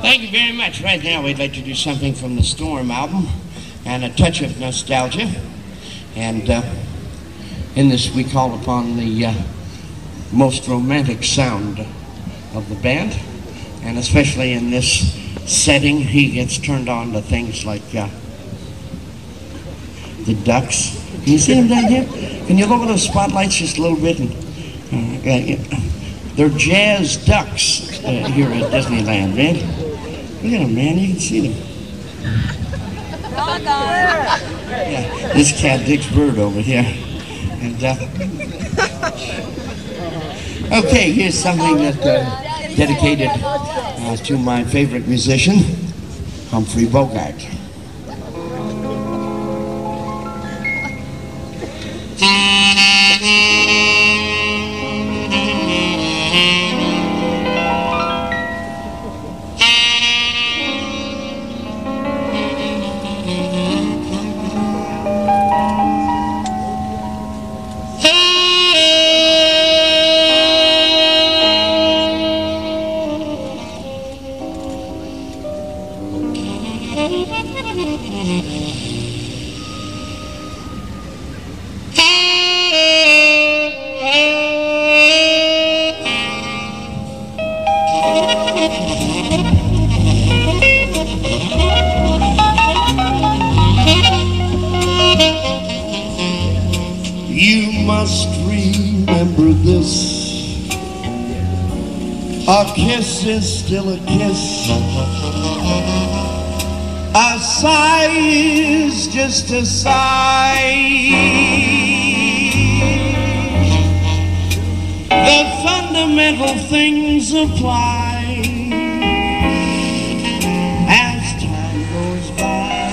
Thank you very much. Right now we'd like to do something from the Storm album and a touch of nostalgia. And in this we call upon the most romantic sound of the band. And especially in this setting, he gets turned on to things like the ducks. Can you see them down here? Can you lower those spotlights just a little bit? And, they're jazz ducks here at Disneyland, man. Look at them, man. You can see them. Yeah, this cat digs bird over here. And okay, here's something that dedicated to my favorite musician, Humphrey Bogart. A kiss is still a kiss. A sigh is just a sigh. The fundamental things apply as time goes by.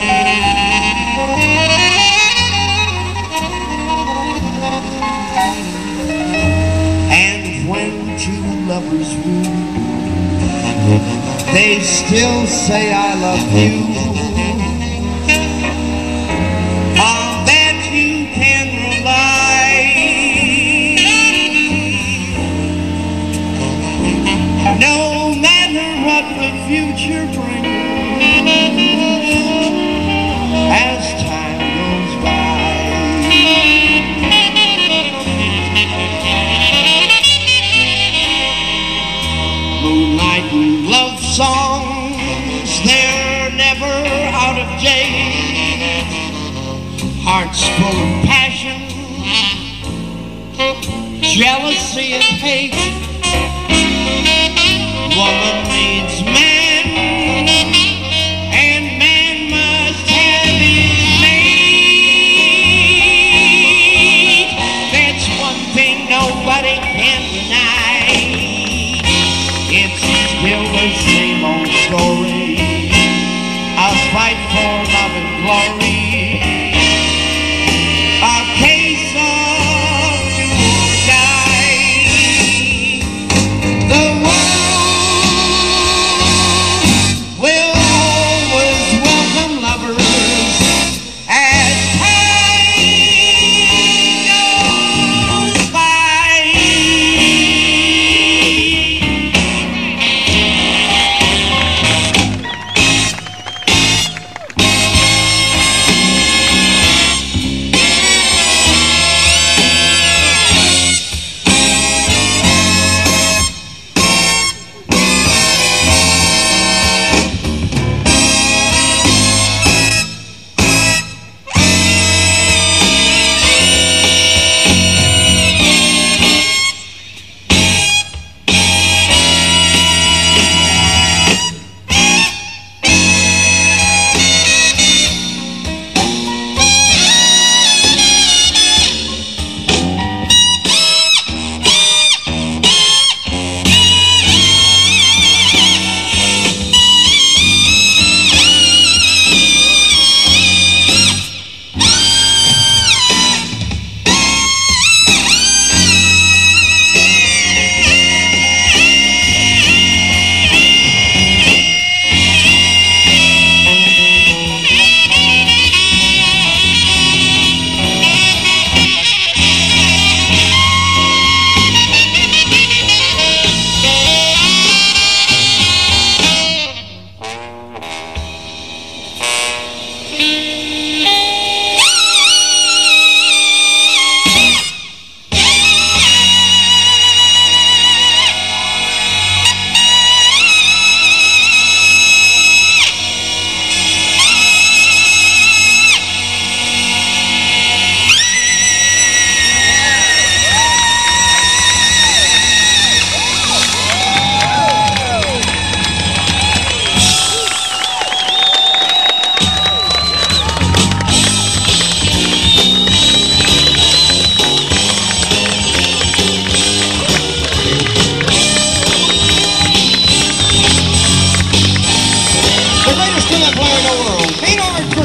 And when two lovers woo, they still say I love you. On that you can rely. No matter what the future brings, as time goes by. Moonlight and love songs, they're never out of date. Hearts full of passion, jealousy and hate. Woman needs man, and man must have his mate. That's one thing nobody can deny. It's still the same old story, a fight for love and glory, a case of do or die. The world will always welcome lovers as time goes by.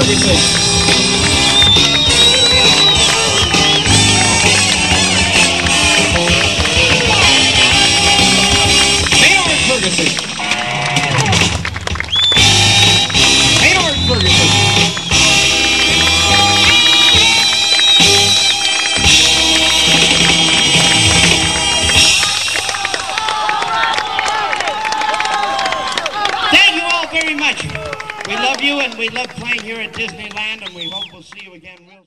Ferguson. Maynard Ferguson. Maynard Ferguson. Thank you all very much. We love you and we love playing here at Disneyland, and we hope we'll see you again real soon.